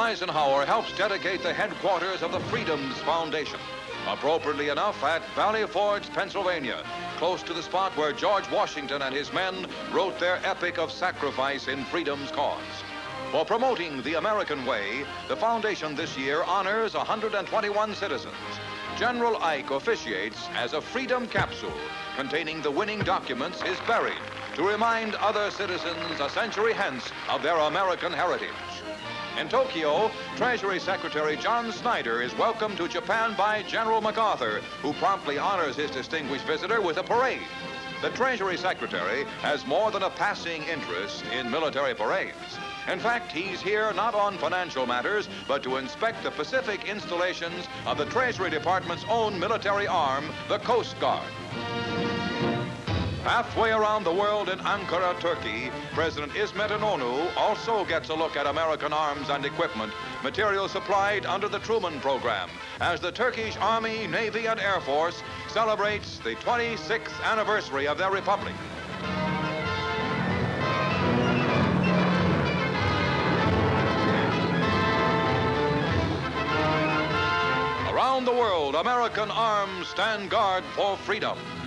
Eisenhower helps dedicate the headquarters of the Freedoms Foundation, appropriately enough at Valley Forge, Pennsylvania, close to the spot where George Washington and his men wrote their epic of sacrifice in freedom's cause. For promoting the American way, the foundation this year honors 121 citizens. General Ike officiates as a freedom capsule containing the winning documents is buried to remind other citizens a century hence of their American heritage. In Tokyo, Treasury Secretary John Snyder is welcomed to Japan by General MacArthur, who promptly honors his distinguished visitor with a parade. The Treasury Secretary has more than a passing interest in military parades. In fact, he's here not on financial matters, but to inspect the Pacific installations of the Treasury Department's own military arm, the Coast Guard. Halfway around the world in Ankara, Turkey, President İsmet İnönü also gets a look at American arms and equipment, material supplied under the Truman Program, as the Turkish Army, Navy, and Air Force celebrates the 26th anniversary of their republic. Around the world, American arms stand guard for freedom.